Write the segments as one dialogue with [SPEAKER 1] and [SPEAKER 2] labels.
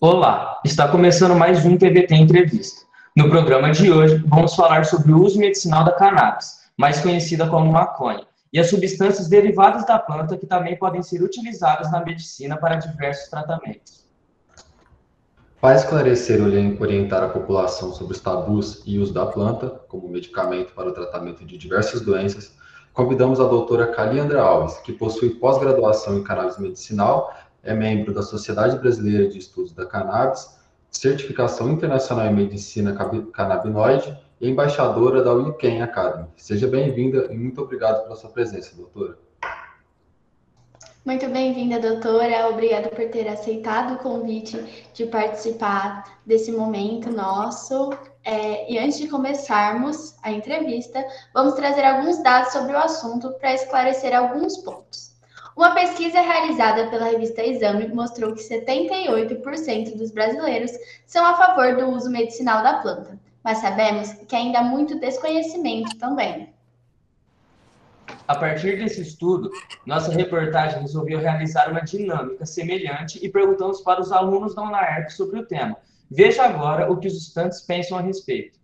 [SPEAKER 1] Olá, está começando mais um TVT Entrevista. No programa de hoje, vamos falar sobre o uso medicinal da cannabis, mais conhecida como maconha, e as substâncias derivadas da planta que também podem ser utilizadas na medicina para diversos tratamentos.
[SPEAKER 2] Para esclarecer e orientar a população sobre os tabus e uso da planta como medicamento para o tratamento de diversas doenças, convidamos a doutora Caliandra Alves, que possui pós-graduação em cannabis medicinal, é membro da Sociedade Brasileira de Estudos da Cannabis, certificação internacional em medicina canabinoide e embaixadora da Weekend Academy. Seja bem-vinda e muito obrigado pela sua presença, doutora.
[SPEAKER 3] Muito bem-vinda, doutora. Obrigada por ter aceitado o convite de participar desse momento nosso. E antes de começarmos a entrevista, vamos trazer alguns dados sobre o assunto para esclarecer alguns pontos. Uma pesquisa realizada pela revista Exame mostrou que 78% dos brasileiros são a favor do uso medicinal da planta, mas sabemos que ainda há muito desconhecimento também.
[SPEAKER 1] A partir desse estudo, nossa reportagem resolveu realizar uma dinâmica semelhante e perguntamos para os alunos da UNAERP sobre o tema. Veja agora o que os estudantes pensam a respeito.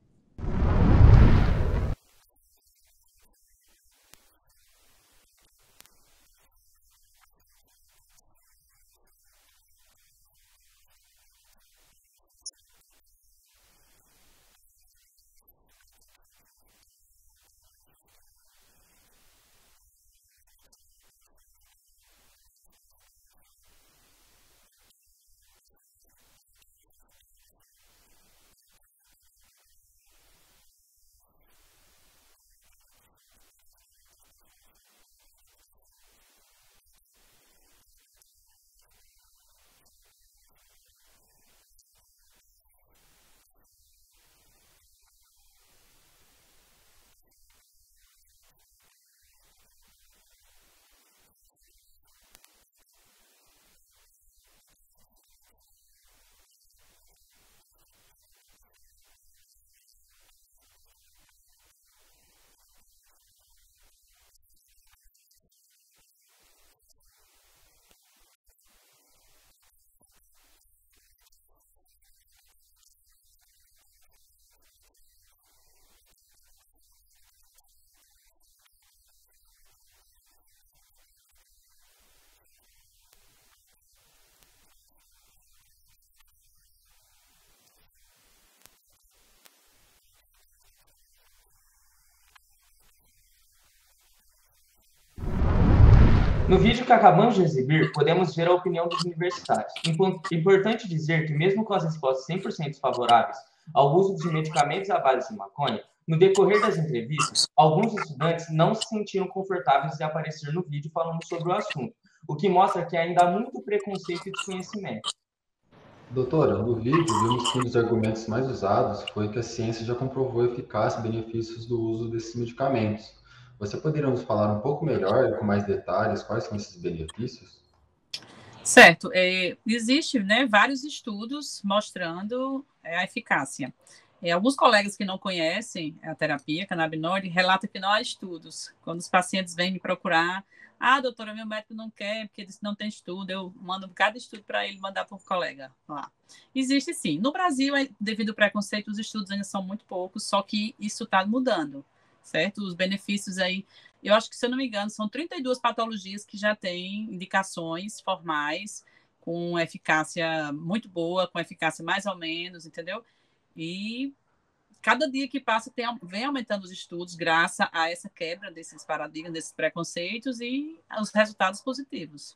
[SPEAKER 1] No vídeo que acabamos de exibir, podemos ver a opinião dos universitários. Importante dizer que, mesmo com as respostas 100% favoráveis ao uso de medicamentos à base de maconha, no decorrer das entrevistas, alguns estudantes não se sentiram confortáveis em aparecer no vídeo falando sobre o assunto, o que mostra que ainda há muito preconceito e desconhecimento.
[SPEAKER 2] Doutora, no vídeo vimos que um dos argumentos mais usados foi que a ciência já comprovou a eficácia e benefícios do uso desses medicamentos. Você poderia nos falar um pouco melhor e com mais detalhes quais são esses benefícios?
[SPEAKER 4] Certo. Existem, vários estudos mostrando a eficácia. Alguns colegas que não conhecem a terapia canabinoide relatam que não há estudos. Quando os pacientes vêm me procurar, doutora, meu médico não quer, porque disse que não tem estudo, eu mando um bocado de estudo para ele mandar para um colega lá. Existe sim. No Brasil, devido ao preconceito, os estudos ainda são muito poucos, só que isso está mudando, certo? Os benefícios aí, eu acho que, se eu não me engano, são 32 patologias que já têm indicações formais, com eficácia muito boa, com eficácia mais ou menos, entendeu? E cada dia que passa vem aumentando os estudos graças a essa quebra desses paradigmas, desses preconceitos e os resultados positivos.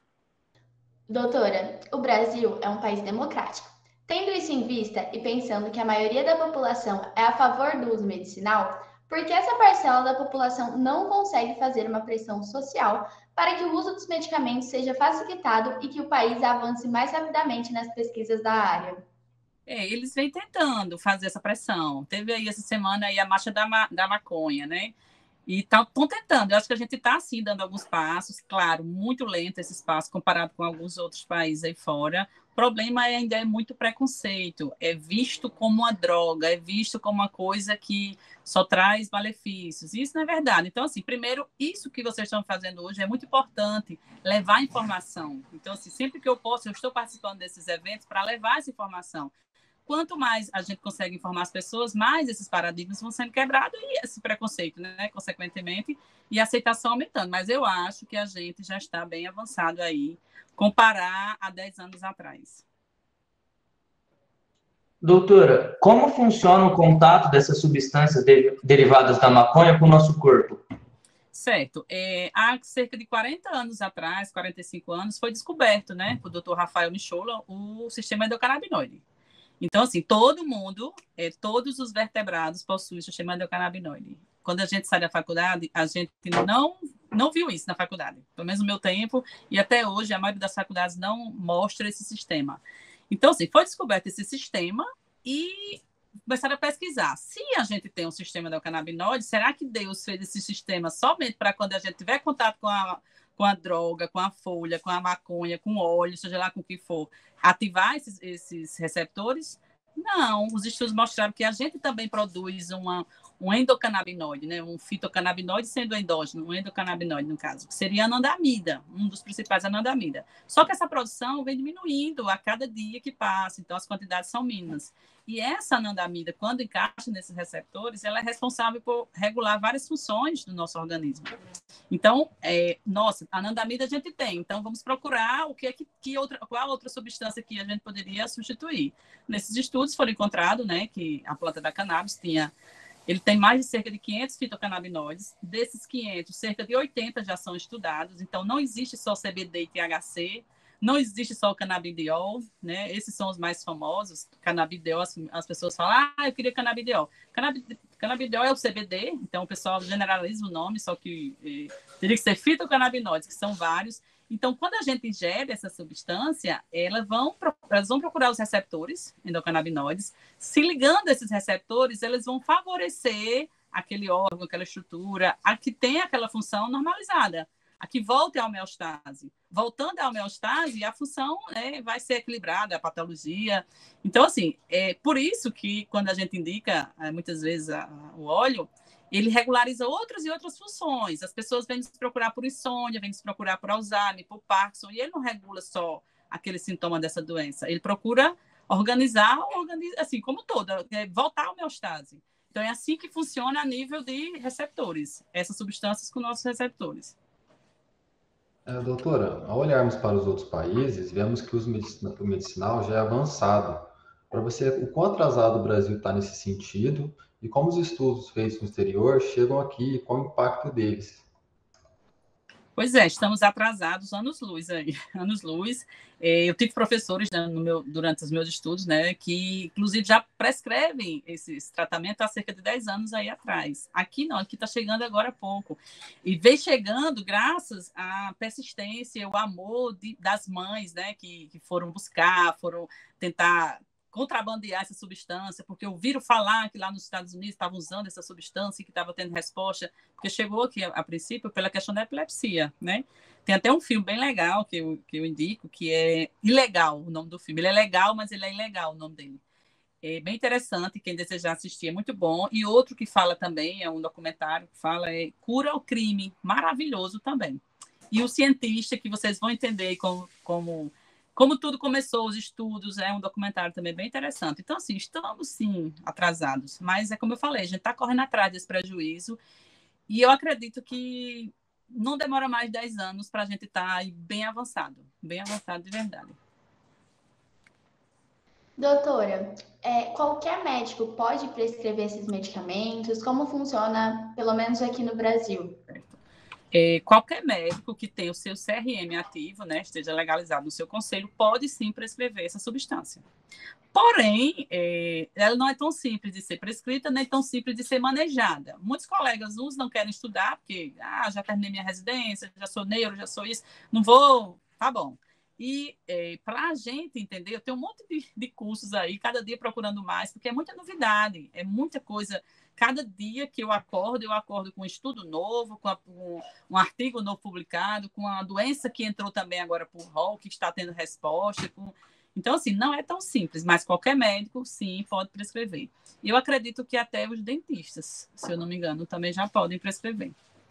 [SPEAKER 3] Doutora, o Brasil é um país democrático. Tendo isso em vista e pensando que a maioria da população é a favor do uso medicinal, por que essa parcela da população não consegue fazer uma pressão social para que o uso dos medicamentos seja facilitado e que o país avance mais rapidamente nas pesquisas da área?
[SPEAKER 4] Eles vêm tentando fazer essa pressão. Teve aí essa semana aí a marcha da maconha, né? E estão tentando. Eu acho que a gente está, sim, dando alguns passos. Claro, muito lento esses passos comparado com alguns outros países aí fora. O problema ainda é muito preconceito. É visto como uma droga, é visto como uma coisa que só traz malefícios. Isso não é verdade. Então, assim, primeiro, isso que vocês estão fazendo hoje é muito importante, levar informação. Então, assim, sempre que eu posso, eu estou participando desses eventos para levar essa informação. Quanto mais a gente consegue informar as pessoas, mais esses paradigmas vão sendo quebrados e esse preconceito, né, consequentemente, e a aceitação aumentando. Mas eu acho que a gente já está bem avançado aí, comparar a 10 anos atrás.
[SPEAKER 1] Doutora, como funciona o contato dessas substâncias derivadas da maconha com o nosso corpo?
[SPEAKER 4] Certo. Há cerca de 40 anos atrás, 45 anos, foi descoberto, né, por Dr. Rafael Nichola, o sistema endocannabinoide. Então, assim, todo mundo, todos os vertebrados possuem o sistema endocannabinoide. Quando a gente sai da faculdade, a gente não viu isso na faculdade. Pelo menos no meu tempo, e até hoje, a maioria das faculdades não mostra esse sistema. Então, assim, foi descoberto esse sistema e começaram a pesquisar. Se a gente tem um sistema endocannabinoide, será que Deus fez esse sistema somente para quando a gente tiver contato com a droga, com a folha, com a maconha, com óleo, seja lá com o que for, ativar esses receptores? Não, os estudos mostraram que a gente também produz um endocannabinoide, né? Um fitocannabinoide sendo endógeno, um endocannabinoide, no caso, que seria a anandamida, um dos principais anandamida. Só que essa produção vem diminuindo a cada dia que passa, então as quantidades são mínimas. E essa anandamida, quando encaixa nesses receptores, ela é responsável por regular várias funções do nosso organismo. Então, a anandamida a gente tem, então vamos procurar qual outra substância que a gente poderia substituir. Nesses estudos foram encontrados, né, que a planta da cannabis ele tem mais de cerca de 500 fitocannabinoides. Desses 500, cerca de 80 já são estudados. Então, não existe só CBD e THC, não existe só o canabidiol, né? Esses são os mais famosos. Canabidiol, as pessoas falam, eu queria canabidiol. Canabidiol é o CBD, então o pessoal generaliza o nome, só que teria que ser fitocannabinoides, que são vários. Então, quando a gente ingere essa substância, elas vão procurar os receptores endocannabinoides. Se ligando a esses receptores, eles vão favorecer aquele órgão, aquela estrutura, a que tem aquela função normalizada, a que volte à homeostase. Voltando à homeostase, a função vai ser equilibrada, a patologia. Então, assim, é por isso que quando a gente indica, muitas vezes, o óleo, ele regulariza outras e outras funções. As pessoas vêm nos procurar por insônia, vêm nos procurar por Alzheimer, por Parkinson, e ele não regula só aquele sintoma dessa doença. Ele procura organizar, assim, como toda, voltar à homeostase. Então, é assim que funciona a nível de receptores, essas substâncias com nossos receptores.
[SPEAKER 2] Doutora, ao olharmos para os outros países, vemos que o medicinal já é avançado. Para você, o quão atrasado o Brasil está nesse sentido e como os estudos feitos no exterior chegam aqui e qual o impacto deles?
[SPEAKER 4] Pois é, estamos atrasados anos-luz aí, anos-luz. Eu tive professores, né, durante os meus estudos, né, que inclusive já prescrevem esses tratamentos há cerca de 10 anos aí atrás. Aqui não, aqui está chegando agora há pouco. E vem chegando graças à persistência, o amor das mães, né, que foram buscar, foram tentar contrabandear essa substância, porque ouviram falar que lá nos Estados Unidos estavam usando essa substância e que estava tendo resposta, porque chegou aqui, a princípio, pela questão da epilepsia, né? Tem até um filme bem legal que eu indico, que é Ilegal, o nome do filme. Ele é legal, mas ele é ilegal, o nome dele. É bem interessante, quem desejar assistir é muito bom. E outro que fala também, é um documentário que fala, Cura ao Crime, maravilhoso também. E o cientista, que vocês vão entender como tudo começou, os estudos, é um documentário também bem interessante. Então, assim, estamos, sim, atrasados. Mas, como eu falei, a gente está correndo atrás desse prejuízo e eu acredito que não demora mais de 10 anos para a gente estar bem avançado de verdade.
[SPEAKER 3] Doutora, qualquer médico pode prescrever esses medicamentos? Como funciona, pelo menos aqui no Brasil?
[SPEAKER 4] Qualquer médico que tenha o seu CRM ativo, né, esteja legalizado no seu conselho, pode sim prescrever essa substância. Porém, ela não é tão simples de ser prescrita, nem tão simples de ser manejada. Muitos colegas, uns não querem estudar, porque já terminei minha residência, já sou neuro, já sou isso, não vou, tá bom. E para a gente entender, eu tenho um monte de cursos aí, cada dia procurando mais, porque é muita novidade, é muita coisa cada dia que eu acordo com um estudo novo, com um artigo novo publicado, com uma doença que entrou também agora por rol, que está tendo resposta. Então, assim, não é tão simples, mas qualquer médico, sim, pode prescrever. E eu acredito que até os dentistas, se eu não me engano, também já podem prescrever.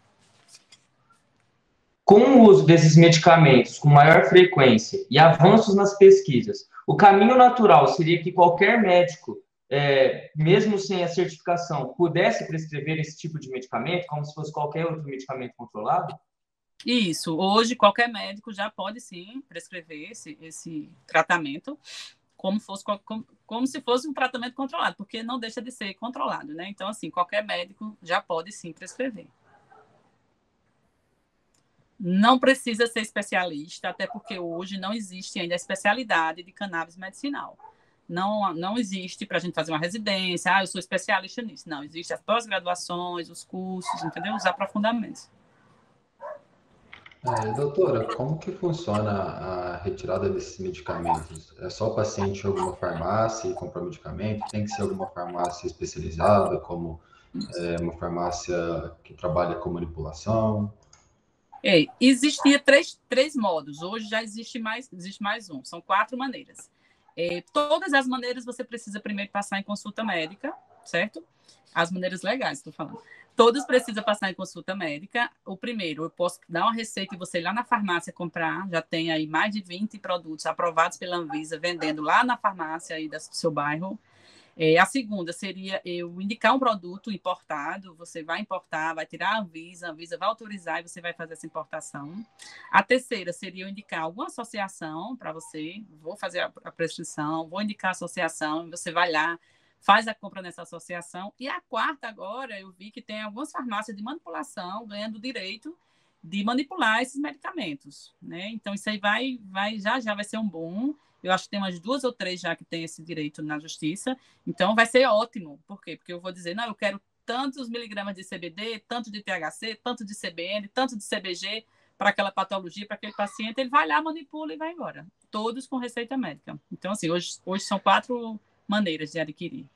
[SPEAKER 1] Com o uso desses medicamentos com maior frequência e avanços nas pesquisas, o caminho natural seria que qualquer médico, mesmo sem a certificação, pudesse prescrever esse tipo de medicamento, como se fosse qualquer outro medicamento controlado?
[SPEAKER 4] Isso. Hoje, qualquer médico já pode, sim, prescrever esse tratamento como se fosse um tratamento controlado, porque não deixa de ser controlado, né? Então, assim, qualquer médico já pode, sim, prescrever. Não precisa ser especialista, até porque hoje não existe ainda a especialidade de cannabis medicinal. Não existe para a gente fazer uma residência, eu sou especialista nisso. Não, existe as pós-graduações, os cursos, entendeu? Os aprofundamentos.
[SPEAKER 2] Doutora, como que funciona a retirada desses medicamentos? É só o paciente ir a alguma farmácia e comprar medicamento? Tem que ser alguma farmácia especializada, como uma farmácia que trabalha com manipulação?
[SPEAKER 4] Existia três modos, hoje já existe mais um, são 4 maneiras. Todas as maneiras você precisa primeiro passar em consulta médica, certo? As maneiras legais, estou falando. Todas precisam passar em consulta médica. O primeiro, eu posso dar uma receita e você ir lá na farmácia comprar, já tem aí mais de 20 produtos aprovados pela Anvisa, vendendo lá na farmácia aí do seu bairro. A segunda seria eu indicar um produto importado, você vai importar, vai tirar a Anvisa vai autorizar e você vai fazer essa importação. A terceira seria eu indicar alguma associação para você, vou fazer a prescrição, vou indicar a associação, você vai lá, faz a compra nessa associação. E a quarta agora, eu vi que tem algumas farmácias de manipulação ganhando o direito de manipular esses medicamentos, né? Então, isso aí já vai ser um boom. Eu acho que tem umas 2 ou 3 já que tem esse direito na justiça. Então, vai ser ótimo. Por quê? Porque eu vou dizer, não, eu quero tantos miligramas de CBD, tanto de THC, tanto de CBN, tanto de CBG para aquela patologia, para aquele paciente. Ele vai lá, manipula e vai embora. Todos com receita médica. Então, assim, hoje são 4 maneiras de adquirir.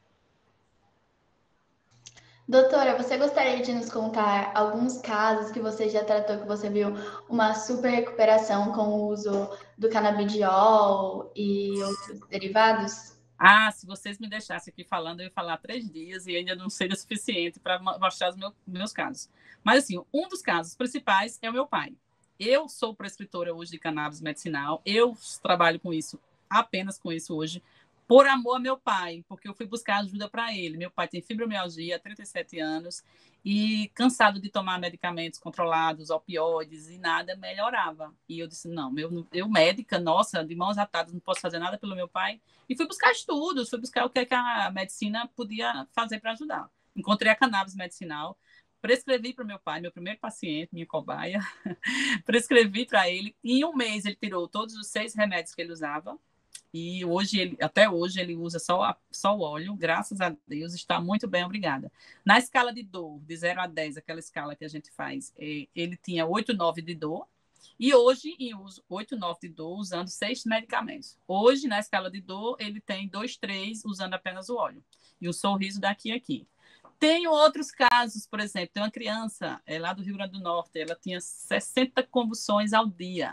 [SPEAKER 3] Doutora, você gostaria de nos contar alguns casos que você já tratou, que você viu uma super recuperação com o uso do canabidiol e outros derivados?
[SPEAKER 4] Se vocês me deixassem aqui falando, eu ia falar 3 dias e ainda não seria suficiente para mostrar os meus casos. Mas, assim, um dos casos principais é o meu pai. Eu sou prescritora hoje de cannabis medicinal, eu trabalho com isso, apenas com isso hoje, por amor a meu pai, porque eu fui buscar ajuda para ele. Meu pai tem fibromialgia há 37 anos e cansado de tomar medicamentos controlados, opioides, e nada melhorava. E eu disse, não, eu médica, nossa, de mãos atadas, não posso fazer nada pelo meu pai. E fui buscar estudos, fui buscar o que a medicina podia fazer para ajudar. Encontrei a cannabis medicinal, prescrevi para o meu pai, meu primeiro paciente, minha cobaia, prescrevi para ele. Em um mês ele tirou todos os 6 remédios que ele usava. E até hoje ele usa só o óleo, graças a Deus, está muito bem, obrigada. Na escala de dor, de 0 a 10, aquela escala que a gente faz, ele tinha 8, 9 de dor, e hoje em uso 8, 9 de dor, usando 6 medicamentos. Hoje, na escala de dor, ele tem 2, 3, usando apenas o óleo. E o sorriso daqui a aqui. Tem outros casos, por exemplo, tem uma criança lá do Rio Grande do Norte, ela tinha 60 convulsões ao dia.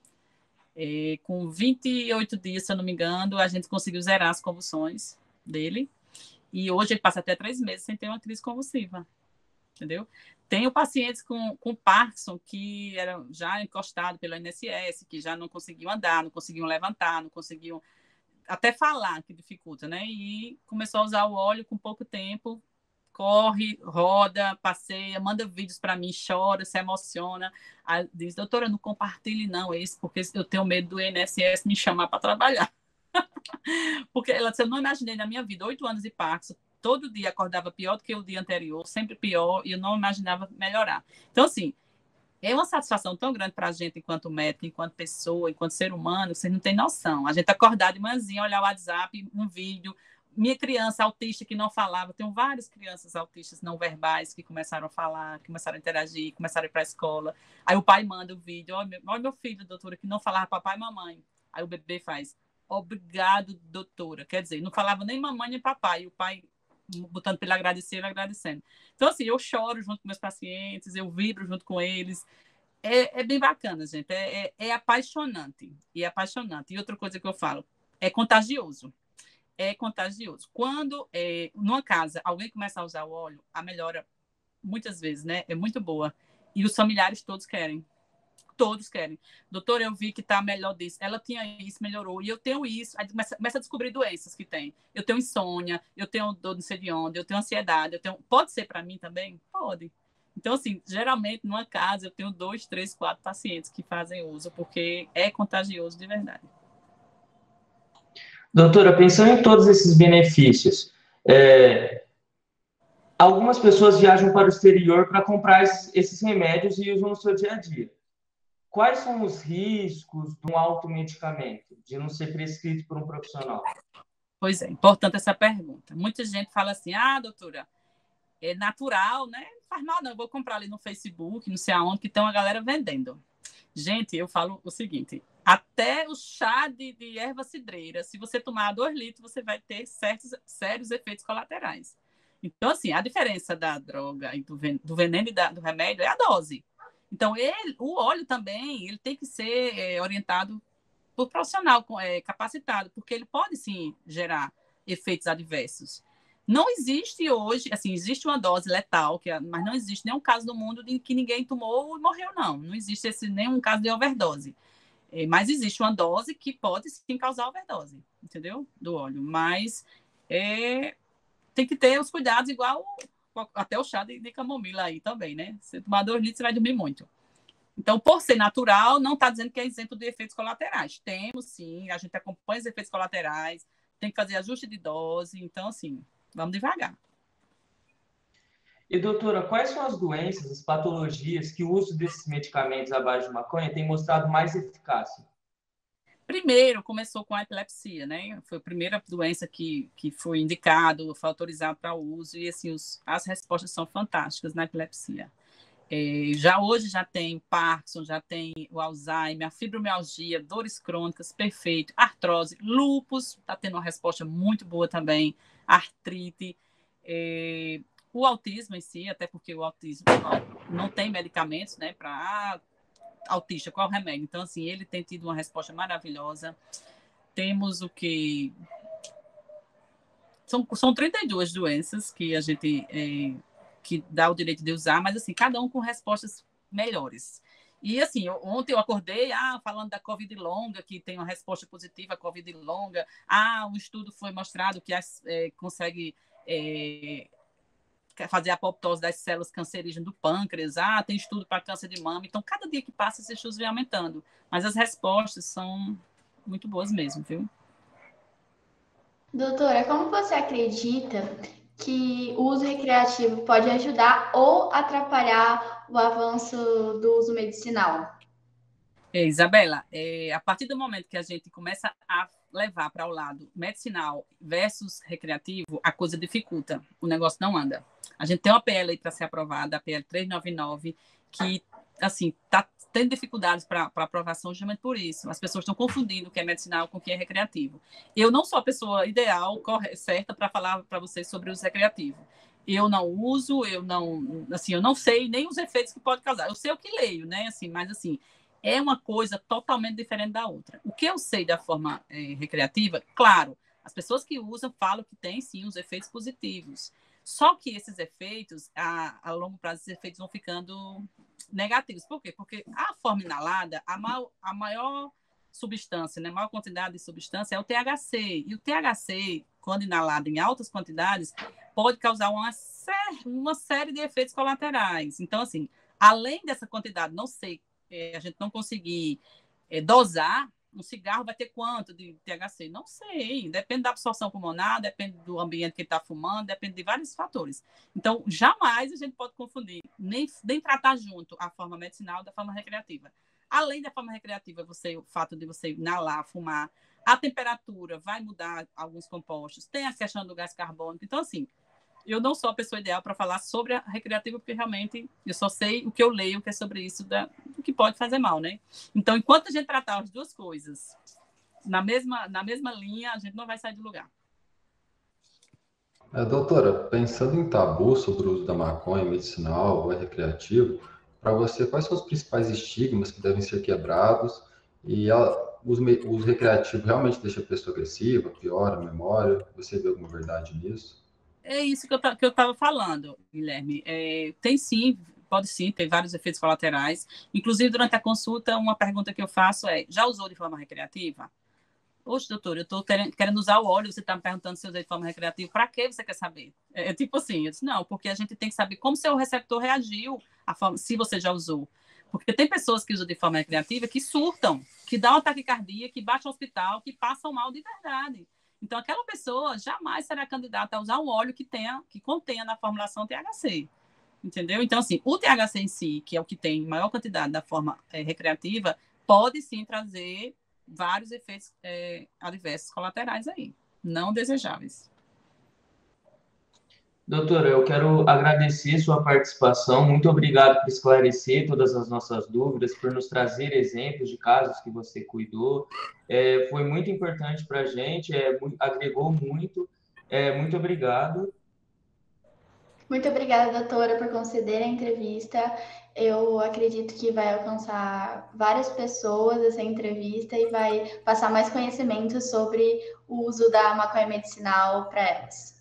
[SPEAKER 4] Com 28 dias, se eu não me engano, a gente conseguiu zerar as convulsões dele. E hoje ele passa até 3 meses sem ter uma crise convulsiva. Entendeu? Tenho pacientes com Parkinson que eram já encostados pelo INSS, que já não conseguiam andar, não conseguiam levantar, não conseguiam até falar, que dificulta, né? E começou a usar o óleo com pouco tempo, corre, roda, passeia, manda vídeos para mim, chora, se emociona. Aí diz, doutora, não compartilhe não esse, porque eu tenho medo do INSS me chamar para trabalhar. Porque ela disse, eu não imaginei na minha vida, 8 anos de Parkinson, todo dia acordava pior do que o dia anterior, sempre pior, e eu não imaginava melhorar. Então, assim, é uma satisfação tão grande para a gente, enquanto médico, enquanto pessoa, enquanto ser humano, vocês não têm noção. A gente acordar de manhãzinha, olhar o WhatsApp, um vídeo, minha criança autista que não falava, tenho várias crianças autistas não verbais que começaram a falar, começaram a interagir, começaram a ir para a escola. Aí o pai manda o vídeo, olha meu filho, doutora, que não falava papai e mamãe. Aí o bebê faz, obrigado, doutora. Quer dizer, não falava nem mamãe nem papai. E o pai botando para ele agradecer, ele agradecendo. Então, assim, eu choro junto com meus pacientes, eu vibro junto com eles. É bem bacana, gente. É apaixonante. E é apaixonante. E outra coisa que eu falo, é contagioso. É contagioso. Quando, numa casa, alguém começa a usar o óleo, a melhora, muitas vezes, né, é muito boa. E os familiares todos querem. Todos querem. Doutora, eu vi que está melhor disso. Ela tinha isso, melhorou. E eu tenho isso. Aí começa a descobrir doenças que tem. Eu tenho insônia, eu tenho dor não sei de onde, eu tenho ansiedade. Pode ser para mim também? Pode. Então, assim, geralmente, numa casa, eu tenho 2, 3, 4 pacientes que fazem uso, porque é contagioso de verdade.
[SPEAKER 1] Doutora, pensando em todos esses benefícios, algumas pessoas viajam para o exterior para comprar esses remédios e usam no seu dia a dia. Quais são os riscos de um automedicamento, de não ser prescrito por um profissional?
[SPEAKER 4] Pois é, importante essa pergunta. Muita gente fala assim, doutora, é natural, né? Não faz mal não, eu vou comprar ali no Facebook, não sei aonde, que tem uma galera vendendo. Gente, eu falo o seguinte, até o chá de erva cidreira, se você tomar 2 litros, você vai ter sérios efeitos colaterais. Então, assim, a diferença da droga e do veneno e do remédio é a dose. Então, o óleo também, ele tem que ser orientado por profissional capacitado, porque ele pode, sim, gerar efeitos adversos. Não existe hoje, assim, existe uma dose letal, mas não existe nenhum caso no mundo em que ninguém tomou e morreu, não. Não existe nenhum caso de overdose. Mas existe uma dose que pode, sim, causar overdose, entendeu? Do óleo. Mas tem que ter os cuidados, igual até o chá de camomila aí também, né? Se você tomar 2 litros, você vai dormir muito. Então, por ser natural, não está dizendo que é isento de efeitos colaterais. Temos, sim, a gente acompanha os efeitos colaterais, tem que fazer ajuste de dose, então, assim, vamos devagar.
[SPEAKER 1] E, doutora, quais são as doenças, as patologias que o uso desses medicamentos à base de maconha tem mostrado mais eficácia?
[SPEAKER 4] Primeiro, começou com a epilepsia, né? Foi a primeira doença que foi indicado, foi autorizado para o uso, e, assim, as respostas são fantásticas na epilepsia. Hoje já tem Parkinson, já tem o Alzheimer, a fibromialgia, dores crônicas, perfeito, artrose, lúpus, está tendo uma resposta muito boa também, artrite, o autismo em si, até porque o autismo não tem medicamentos, né, para autista, qual o remédio? Então, assim, ele tem tido uma resposta maravilhosa. Temos o que... São 32 doenças que a gente... que dá o direito de usar, mas, assim, cada um com respostas melhores. E, assim, ontem eu acordei, falando da Covid longa, que tem uma resposta positiva à Covid longa. Um estudo foi mostrado que consegue fazer a apoptose das células cancerígenas do pâncreas. Tem estudo para câncer de mama. Então, cada dia que passa, esses estudos vêm aumentando. Mas as respostas são muito boas mesmo, viu?
[SPEAKER 3] Doutora, como você acredita que o uso recreativo pode ajudar ou atrapalhar o avanço do uso medicinal?
[SPEAKER 4] Isabela, a partir do momento que a gente começa a levar para o lado medicinal versus recreativo, a coisa dificulta, o negócio não anda. A gente tem uma PL aí para ser aprovada, a PL 399, que, assim, está tendo dificuldades para aprovação justamente por isso. As pessoas estão confundindo o que é medicinal com o que é recreativo. Eu não sou a pessoa ideal, certa, para falar para vocês sobre o uso recreativo. Eu não uso, eu não sei nem os efeitos que pode causar. Eu sei o que leio, né? Assim, mas, assim, é uma coisa totalmente diferente da outra. O que eu sei da forma recreativa, claro, as pessoas que usam falam que tem, sim, os efeitos positivos. Só que esses efeitos, a longo prazo, esses efeitos vão ficando negativos. Por quê? Porque a forma inalada, a maior substância, né, a maior quantidade de substância é o THC. E o THC, quando inalado em altas quantidades, pode causar uma série de efeitos colaterais. Então, assim, além dessa quantidade não ser a gente não conseguir dosar, um cigarro vai ter quanto de THC? Não sei, depende da absorção pulmonar, depende do ambiente que ele está fumando, depende de vários fatores. Então, jamais a gente pode confundir, nem tratar junto a forma medicinal da forma recreativa. Além da forma recreativa, o fato de você inalar, fumar, a temperatura vai mudar alguns compostos, tem a questão do gás carbônico. Então, assim, eu não sou a pessoa ideal para falar sobre a recreativa, porque realmente eu só sei o que eu leio, que é sobre isso, do que pode fazer mal, né? Então, enquanto a gente tratar as duas coisas na mesma linha, a gente não vai sair do lugar.
[SPEAKER 2] Doutora, pensando em tabu sobre o uso da maconha medicinal ou recreativo, para você, quais são os principais estigmas que devem ser quebrados? E o uso recreativo realmente deixa a pessoa agressiva, piora a memória? Você vê alguma verdade nisso?
[SPEAKER 4] É isso que eu estava falando, Guilherme. Tem sim, pode sim, ter vários efeitos colaterais. Inclusive, durante a consulta, uma pergunta que eu faço é: já usou de forma recreativa? Oxe, doutor, eu estou querendo usar o óleo, você está me perguntando se eu usei de forma recreativa. Para que você quer saber? Tipo assim, eu disse, não, porque a gente tem que saber como seu receptor reagiu, se você já usou. Porque tem pessoas que usam de forma recreativa que surtam, que dão ataque cardíaco, que batem no hospital, que passam mal de verdade. Então, aquela pessoa jamais será candidata a usar um óleo que contenha na formulação THC. Entendeu? Então, assim, o THC em si, que é o que tem maior quantidade da forma recreativa, pode sim trazer vários efeitos adversos colaterais aí, não desejáveis.
[SPEAKER 1] Doutora, eu quero agradecer sua participação. Muito obrigado por esclarecer todas as nossas dúvidas, por nos trazer exemplos de casos que você cuidou. Foi muito importante para a gente, agregou muito. Muito obrigado.
[SPEAKER 3] Muito obrigada, doutora, por conceder a entrevista. Eu acredito que vai alcançar várias pessoas essa entrevista e vai passar mais conhecimento sobre o uso da maconha medicinal para elas.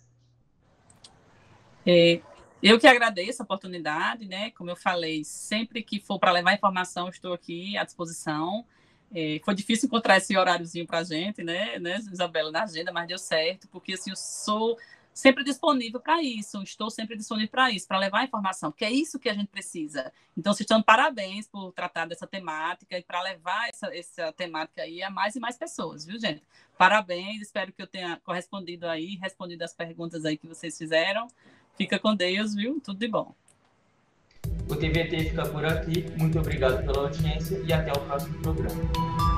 [SPEAKER 4] Eu que agradeço a oportunidade, né? Como eu falei, sempre que for para levar informação, estou aqui à disposição. Foi difícil encontrar esse horáriozinho para a gente, né, Isabela, na agenda, mas deu certo, porque assim, eu sou sempre disponível para isso, estou sempre disponível para isso, para levar a informação, porque é isso que a gente precisa. Então, vocês estão de parabéns por tratar dessa temática e para levar essa temática aí a mais e mais pessoas, viu, gente? Parabéns, espero que eu tenha respondido as perguntas aí que vocês fizeram. Fica com Deus, viu? Tudo de bom.
[SPEAKER 1] O TVT fica por aqui. Muito obrigado pela audiência e até o próximo programa.